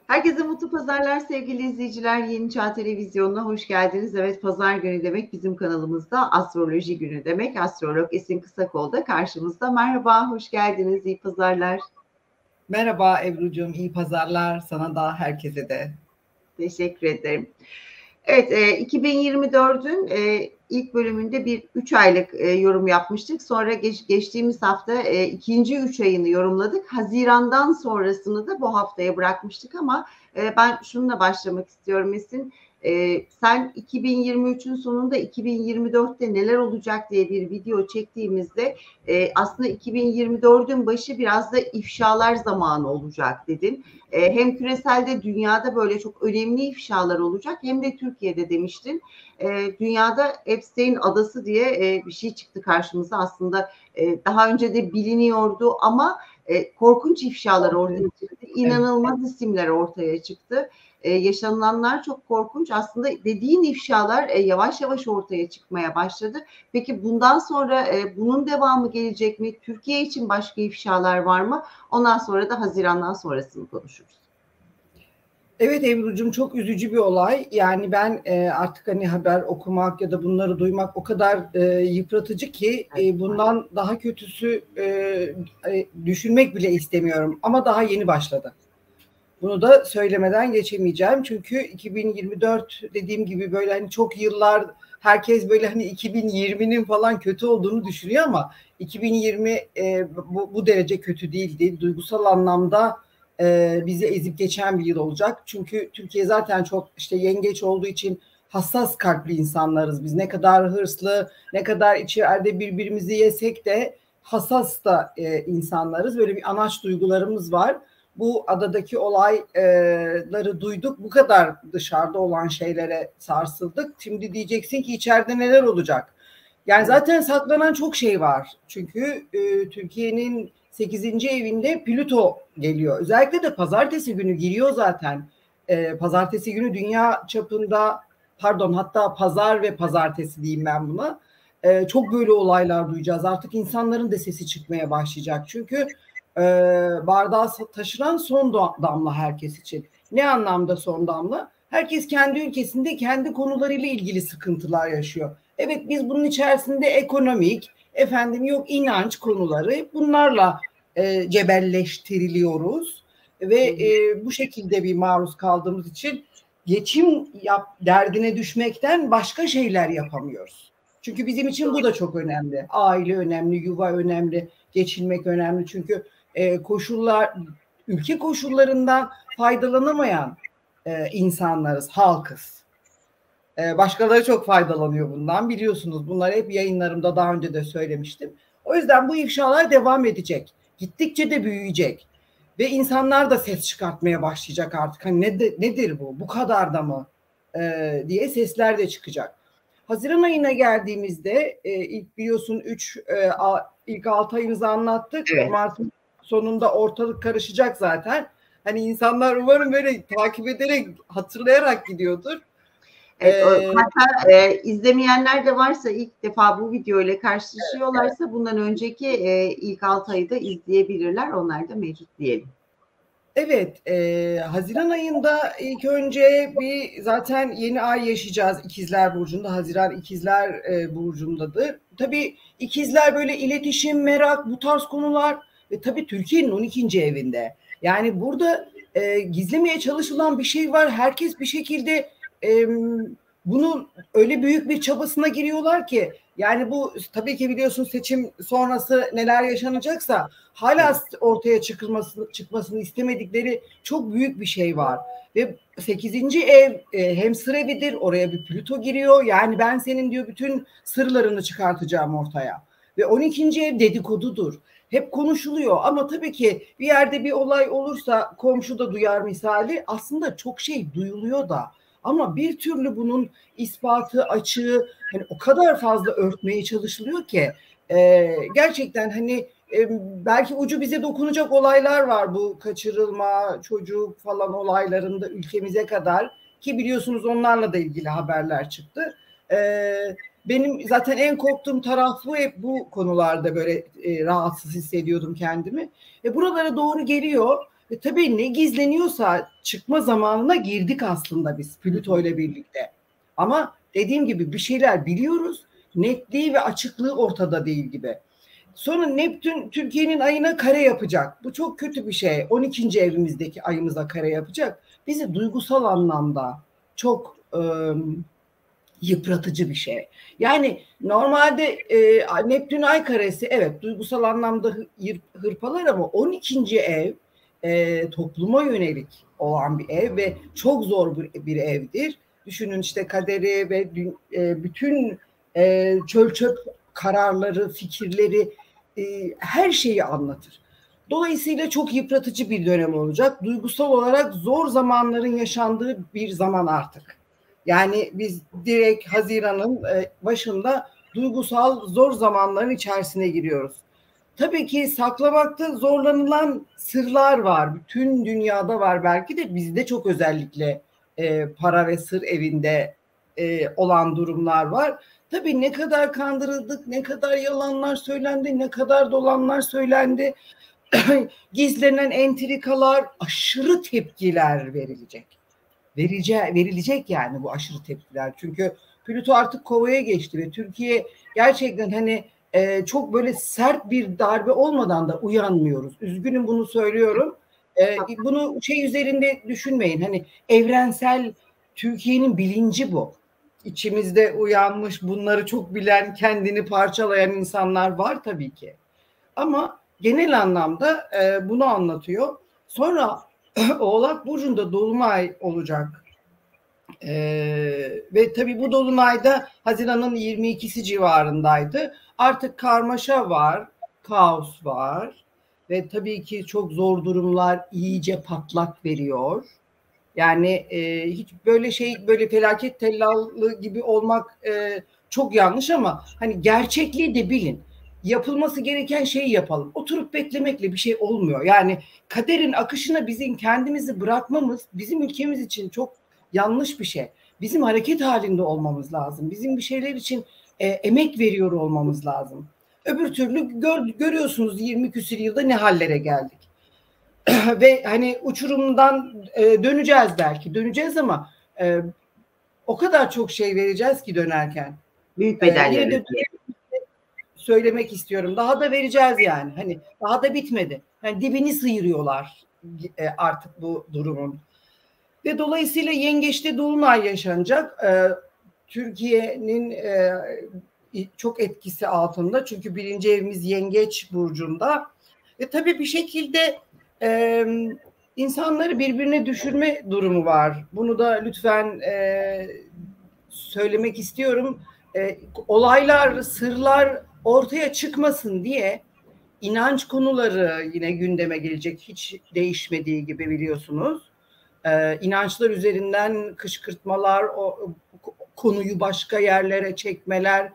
Herkese mutlu pazarlar sevgili izleyiciler. Yeni Çağ Televizyonu'na hoş geldiniz. Evet, pazar günü demek bizim kanalımızda astroloji günü demek. Astrolog Esin Kısakol da karşımızda. Merhaba, hoş geldiniz. İyi pazarlar. Merhaba Ebru'cum, iyi pazarlar sana da herkese de. Teşekkür ederim. Evet, 2024'ün ilk bölümünde bir 3 aylık yorum yapmıştık. Sonra geçtiğimiz hafta ikinci 3 ayını yorumladık. Haziran'dan sonrasını da bu haftaya bırakmıştık ama ben şununla başlamak istiyorum Esin. Sen 2023'ün sonunda 2024'te neler olacak diye bir video çektiğimizde aslında 2024'ün başı biraz da ifşalar zamanı olacak dedin. Hem küreselde dünyada böyle çok önemli ifşalar olacak hem de Türkiye'de demiştin. Dünyada Epstein adası diye bir şey çıktı karşımıza aslında daha önce de biliniyordu ama korkunç ifşalar ortaya çıktı. İnanılmaz isimler ortaya çıktı. Yaşanılanlar çok korkunç. Aslında dediğin ifşalar yavaş yavaş ortaya çıkmaya başladı. Peki bundan sonra bunun devamı gelecek mi? Türkiye için başka ifşalar var mı? Ondan sonra da Haziran'dan sonrasını konuşuruz. Evet Ebru'cum, çok üzücü bir olay. Yani ben artık hani haber okumak ya da bunları duymak o kadar yıpratıcı ki bundan daha kötüsü düşünmek bile istemiyorum. Ama daha yeni başladı. Bunu da söylemeden geçemeyeceğim. Çünkü 2024 dediğim gibi böyle hani çok yıllar herkes böyle hani 2020'nin falan kötü olduğunu düşünüyor ama 2020 bu derece kötü değildi. Duygusal anlamda bizi ezip geçen bir yıl olacak. Çünkü Türkiye zaten çok işte yengeç olduğu için hassas kalpli insanlarız biz. Ne kadar hırslı, ne kadar içeride birbirimizi yesek de hassas da insanlarız. Böyle bir anaç duygularımız var. Bu adadaki olayları duyduk. Bu kadar dışarıda olan şeylere sarsıldık. Şimdi diyeceksin ki içeride neler olacak? Yani zaten saklanan çok şey var. Çünkü Türkiye'nin 8. evinde Plüto geliyor. Özellikle de pazartesi günü giriyor zaten. Pazartesi günü dünya çapında, pardon, hatta pazar ve pazartesi diyeyim ben buna. Çok böyle olaylar duyacağız. Artık insanların da sesi çıkmaya başlayacak. Çünkü e, bardağı taşıran son damla herkes için. Ne anlamda son damla? Herkes kendi ülkesinde kendi konularıyla ilgili sıkıntılar yaşıyor. Evet, biz bunun içerisinde ekonomik, efendim yok inanç konuları, bunlarla cebelleştiriliyoruz ve bu şekilde bir maruz kaldığımız için geçim derdine düşmekten başka şeyler yapamıyoruz. Çünkü bizim için bu da çok önemli. Aile önemli, yuva önemli, geçinmek önemli. Çünkü ülke koşullarından faydalanamayan insanlarız, halkız. Başkaları çok faydalanıyor bundan, biliyorsunuz. Bunları hep yayınlarımda daha önce de söylemiştim. O yüzden bu ifşalar devam edecek. Gittikçe de büyüyecek. Ve insanlar da ses çıkartmaya başlayacak artık. Hani nedir bu? Bu kadar da mı? Diye sesler de çıkacak. Haziran ayına geldiğimizde ilk biliyorsun ilk 6 ayımızı anlattık. Evet. Mart'ın sonunda ortalık karışacak zaten. Hani insanlar umarım böyle takip ederek, hatırlayarak gidiyordur. Evet, hatta izlemeyenler de varsa ilk defa bu video ile karşılaşıyorlarsa bundan önceki ilk 6 ayı da izleyebilirler. Onlar da mevcut diyelim. Evet, Haziran ayında ilk önce bir zaten yeni ay yaşayacağız İkizler Burcu'nda. Haziran İkizler Burcu'ndadır. Tabii İkizler böyle iletişim, merak, bu tarz konular ve tabii Türkiye'nin 12. evinde. Yani burada gizlemeye çalışılan bir şey var. Herkes bir şekilde e, bunun öyle büyük bir çabasına giriyorlar ki, yani bu tabii ki biliyorsun seçim sonrası neler yaşanacaksa hala ortaya çıkmasını istemedikleri çok büyük bir şey var. Ve 8. ev hem sır evidir, oraya bir Plüto giriyor. Yani ben senin diyor bütün sırlarını çıkartacağım ortaya. Ve 12. ev dedikodudur. Hep konuşuluyor ama tabii ki bir yerde bir olay olursa komşu da duyar misali. Aslında çok şey duyuluyor da. Ama bir türlü bunun ispatı, açığı hani o kadar fazla örtmeye çalışılıyor ki gerçekten hani belki ucu bize dokunacak olaylar var, bu kaçırılma, çocuk falan olaylarında ülkemize kadar, ki biliyorsunuz onlarla da ilgili haberler çıktı. Benim zaten en korktuğum taraf bu, hep bu konularda böyle rahatsız hissediyordum kendimi. Buralara doğru geliyor. Tabii ne gizleniyorsa çıkma zamanına girdik aslında biz Plüto ile birlikte. Ama dediğim gibi bir şeyler biliyoruz. Netliği ve açıklığı ortada değil gibi. Sonra Neptün Türkiye'nin ayına kare yapacak. Bu çok kötü bir şey. 12. evimizdeki ayımıza kare yapacak. Bizi duygusal anlamda çok yıpratıcı bir şey. Yani normalde Neptün ay karesi evet duygusal anlamda hırpalar ama 12. ev topluma yönelik olan bir ev ve çok zor bir evdir. Düşünün işte kaderi ve bütün çöl çöp kararları, fikirleri, her şeyi anlatır. Dolayısıyla çok yıpratıcı bir dönem olacak. Duygusal olarak zor zamanların yaşandığı bir zaman artık. Yani biz direkt Haziran'ın başında duygusal zor zamanların içerisine giriyoruz. Tabii ki saklamakta zorlanılan sırlar var. Bütün dünyada var belki de bizde çok özellikle para ve sır evinde olan durumlar var. Tabii ne kadar kandırıldık, ne kadar yalanlar söylendi, ne kadar dolanlar söylendi. Gizlenen entrikalar, aşırı tepkiler verilecek yani bu aşırı tepkiler. Çünkü Plüto artık Kova'ya geçti ve Türkiye gerçekten hani çok böyle sert bir darbe olmadan da uyanmıyoruz. Üzgünüm bunu söylüyorum. Bunu şey üzerinde düşünmeyin. Hani evrensel Türkiye'nin bilinci bu. İçimizde uyanmış, bunları çok bilen, kendini parçalayan insanlar var tabii ki. Ama genel anlamda bunu anlatıyor. Sonra Oğlak Burcu'nda Dolunay olacak. Ve tabii bu Dolunay'da Haziran'ın 22'si civarındaydı. Artık karmaşa var, kaos var ve tabii ki çok zor durumlar iyice patlak veriyor. Yani hiç böyle böyle felaket tellallığı gibi olmak çok yanlış ama hani gerçekliği de bilin. Yapılması gereken şeyi yapalım. Oturup beklemekle bir şey olmuyor. Yani kaderin akışına bizim kendimizi bırakmamız bizim ülkemiz için çok yanlış bir şey. Bizim hareket halinde olmamız lazım. Bizim bir şeyler için emek veriyor olmamız lazım. Öbür türlü görüyorsunuz 20 küsur yılda ne hallere geldik. Ve hani uçurumdan döneceğiz belki. Döneceğiz ama o kadar çok şey vereceğiz ki dönerken. Büyük bedeller. Yine de söylemek istiyorum. Daha da vereceğiz yani. Hani daha da bitmedi. Yani dibini sıyırıyorlar artık bu durumun. Ve dolayısıyla Yengeç'te Dolunay yaşanacak. Türkiye'nin çok etkisi altında. Çünkü birinci evimiz Yengeç burcunda. Tabii bir şekilde insanları birbirine düşürme durumu var. Bunu da lütfen söylemek istiyorum. Olaylar, sırlar ortaya çıkmasın diye inanç konuları yine gündeme gelecek. Hiç değişmediği gibi biliyorsunuz. İnançlar üzerinden kışkırtmalar, konuyu başka yerlere çekmeler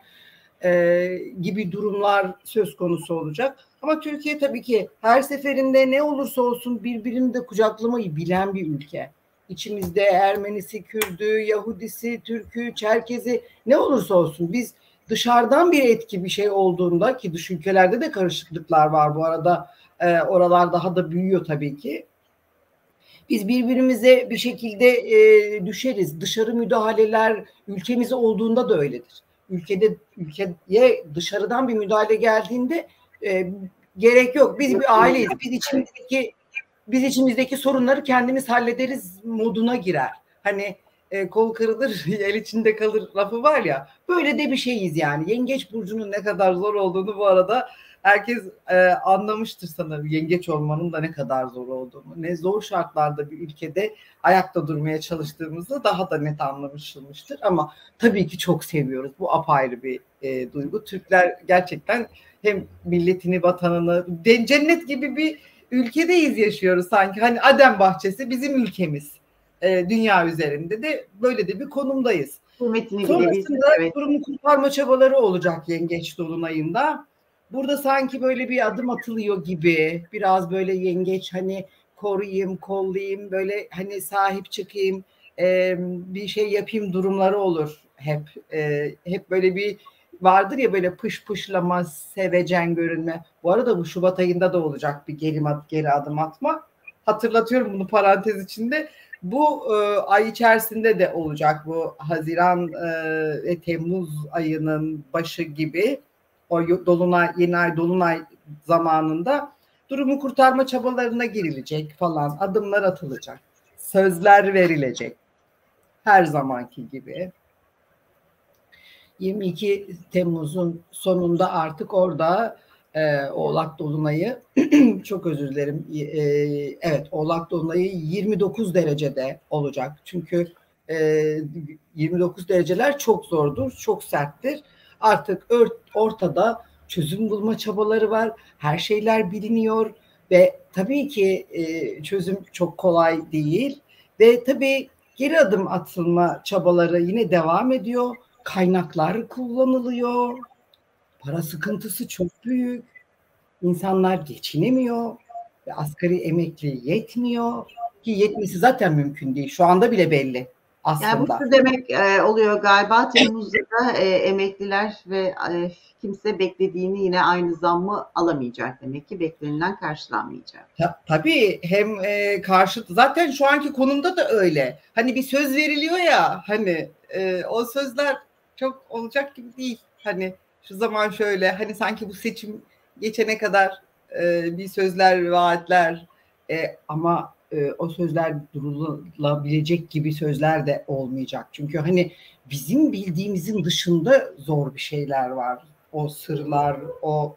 gibi durumlar söz konusu olacak. Ama Türkiye tabii ki her seferinde ne olursa olsun birbirini de kucaklamayı bilen bir ülke. İçimizde Ermenisi, Kürdü, Yahudisi, Türkü, Çerkezi ne olursa olsun biz dışarıdan bir etki bir şey olduğunda ki dış ülkelerde de karışıklıklar var bu arada oralar daha da büyüyor tabii ki. Biz birbirimize bir şekilde düşeriz. Dışarı müdahaleler ülkemize olduğunda da öyledir. Ülkeye dışarıdan bir müdahale geldiğinde gerek yok. Biz bir aileyiz. Biz içimizdeki sorunları kendimiz hallederiz moduna girer. Hani kol kırılır, el içinde kalır lafı var ya. Böyle de bir şeyiz yani. Yengeç burcunun ne kadar zor olduğunu bu arada herkes anlamıştır sanırım. Yengeç olmanın da ne kadar zor olduğunu. Ne zor şartlarda bir ülkede ayakta durmaya çalıştığımızda daha da net anlaşılmıştır. Ama tabii ki çok seviyoruz. Bu apayrı bir duygu. Türkler gerçekten hem milletini, vatanını, cennet gibi bir ülkedeyiz yaşıyoruz sanki. Hani Adem bahçesi bizim ülkemiz. Dünya üzerinde de böyle de bir konumdayız. Sonrasında evet. Durumu kurtarma çabaları olacak Yengeç Dolunay'ında. Burada sanki böyle bir adım atılıyor gibi. Biraz böyle yengeç hani koruyayım, kollayayım, böyle hani sahip çıkayım, bir şey yapayım durumları olur hep. Hep böyle bir vardır ya böyle pış pışlama, sevecen görünme. Bu arada bu Şubat ayında da olacak bir geri adım atma. hatırlatıyorum bunu parantez içinde. Bu ay içerisinde de olacak, bu Haziran ve Temmuz ayının başı gibi o dolunay, yeni ay dolunay zamanında durumu kurtarma çabalarına girilecek falan, adımlar atılacak, sözler verilecek her zamanki gibi. 22 Temmuz'un sonunda artık orada Oğlak Dolunay'ı çok özür dilerim. Evet, Oğlak Dolunay'ı 29 derecede olacak. Çünkü 29 dereceler çok zordur, çok serttir. Artık ortada çözüm bulma çabaları var. Her şeyler biliniyor ve tabii ki çözüm çok kolay değil. Ve tabii geri adım atılma çabaları yine devam ediyor. Kaynaklar kullanılıyor. Para sıkıntısı çok büyük. İnsanlar geçinemiyor ve asgari emekli yetmiyor ki yetmesi zaten mümkün değil. Şu anda bile belli Yani bu aslında. şu demek oluyor galiba, Temmuz'da da emekliler ve kimse beklediğini yine aynı zammı alamayacak, demek ki beklenilen karşılanmayacak. Tabii hem karşıt zaten şu anki konumda da öyle. Hani bir söz veriliyor ya, hani o sözler çok olacak gibi değil. Hani şu zaman şöyle, hani sanki bu seçim geçene kadar bir sözler, vaatler ama o sözler durulabilecek gibi sözler de olmayacak. Çünkü hani bizim bildiğimizin dışında zor bir şeyler var. O sırlar, o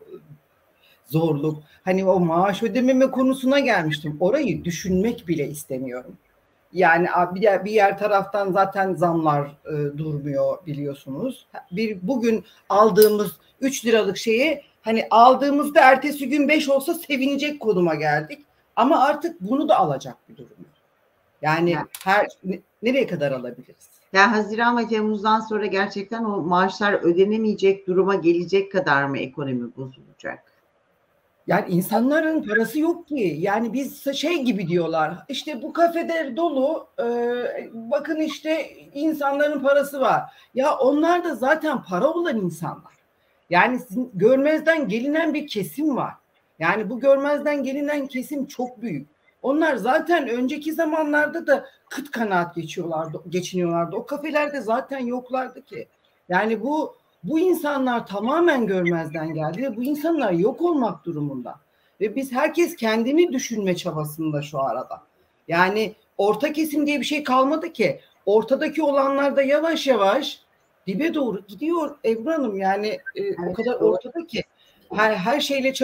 zorluk. Hani o maaş ödememe konusuna gelmiştim. Orayı düşünmek bile istemiyorum. Yani bir yer taraftan zaten zamlar durmuyor biliyorsunuz. Bugün aldığımız 3 liralık şeyi hani aldığımızda ertesi gün 5 olsa sevinecek konuma geldik. Ama artık bunu da alacak bir durum. Yani nereye kadar alabiliriz? Yani Haziran ve Temmuz'dan sonra gerçekten o maaşlar ödenemeyecek duruma gelecek kadar mı ekonomi bozulacak? Yani insanların parası yok ki. Yani biz şey gibi diyorlar. İşte bu kafeler dolu. Bakın işte insanların parası var. Ya onlar da zaten para olan insanlar. Yani görmezden gelinen bir kesim var. Yani bu görmezden gelinen kesim çok büyük. Onlar zaten önceki zamanlarda da kıt kanaat geçiniyorlardı. O kafelerde zaten yoklardı ki. Yani bu insanlar tamamen görmezden geldi ve bu insanlar yok olmak durumunda. Ve biz herkes kendini düşünme çabasında şu arada. Yani orta kesim diye bir şey kalmadı ki. Ortadaki olanlar da yavaş yavaş dibe doğru gidiyor Ebru Hanım. Yani o kadar ortada ki her şeyle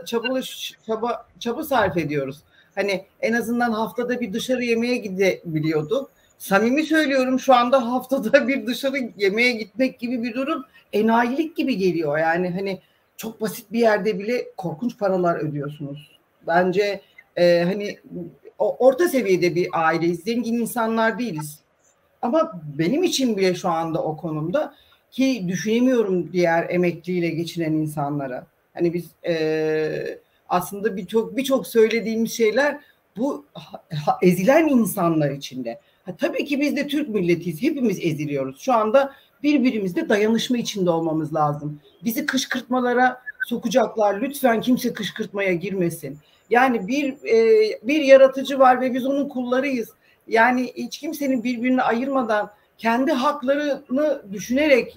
çaba sarf ediyoruz. Hani en azından haftada bir dışarı yemeğe gidebiliyorduk. Samimi söylüyorum, şu anda haftada bir dışarı yemeğe gitmek gibi bir durum enayilik gibi geliyor. Yani hani çok basit bir yerde bile korkunç paralar ödüyorsunuz. Bence hani orta seviyede bir aileyiz. Zengin insanlar değiliz. Ama benim için bile şu anda o konumda ki düşünemiyorum diğer emekliyle geçinen insanlara. Hani biz aslında birçok söylediğimiz şeyler bu ezilen insanlar içinde. Tabii ki biz de Türk milletiyiz. Hepimiz eziliyoruz. Şu anda birbirimizle dayanışma içinde olmamız lazım. Bizi kışkırtmalara sokacaklar. Lütfen kimse kışkırtmaya girmesin. Yani bir yaratıcı var ve biz onun kullarıyız. Yani hiç kimsenin birbirini ayırmadan kendi haklarını düşünerek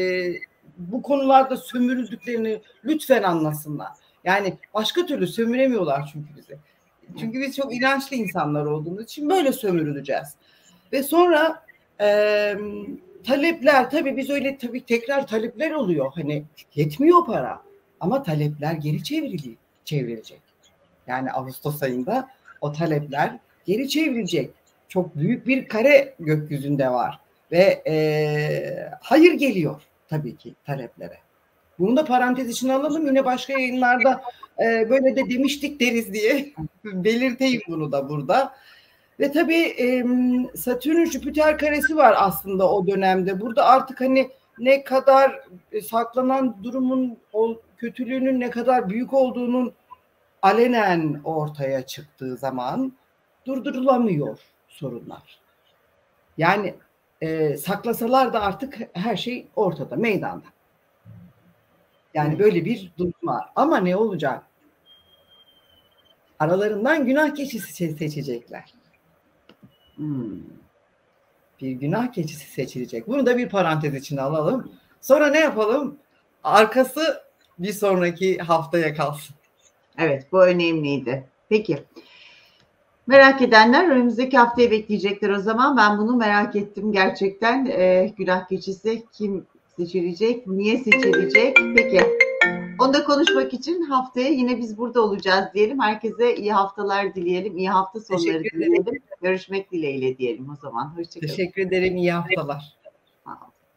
bu konularda sömürüldüklerini lütfen anlasınlar. Yani başka türlü sömüremiyorlar çünkü bizi. Çünkü biz çok inançlı insanlar olduğumuz için böyle sömürüleceğiz. Ve sonra talepler, tabii biz öyle tabii tekrar talepler oluyor. Hani yetmiyor para ama talepler geri çevrilecek. Yani Ağustos ayında o talepler geri çevrilecek. Çok büyük bir kare gökyüzünde var ve hayır geliyor tabii ki taleplere. Bunu da parantez içine alalım. Yine başka yayınlarda böyle de demiştik deriz diye belirteyim bunu da burada. Ve tabii Satürn-Jüpiter karesi var aslında o dönemde. Burada artık hani ne kadar saklanan durumun kötülüğünün ne kadar büyük olduğunun alenen ortaya çıktığı zaman durdurulamıyor sorunlar. Yani saklasalar da artık her şey ortada, meydanda. Yani böyle bir durum var. Ama ne olacak? aralarından günah keçisi seçecekler. Bir günah keçisi seçilecek. Bunu da bir parantez içine alalım. Sonra ne yapalım? Arkası bir sonraki haftaya kalsın. Evet, bu önemliydi. Peki. Merak edenler önümüzdeki haftaya bekleyecekler o zaman. Ben bunu merak ettim gerçekten. Günah keçisi kim seçilecek, niye seçilecek? Peki. Onu da konuşmak için haftaya yine biz burada olacağız diyelim. Herkese iyi haftalar dileyelim. İyi hafta sonları dileyelim. Görüşmek dileğiyle diyelim o zaman. Hoşçakalın. Teşekkür ederim. İyi haftalar.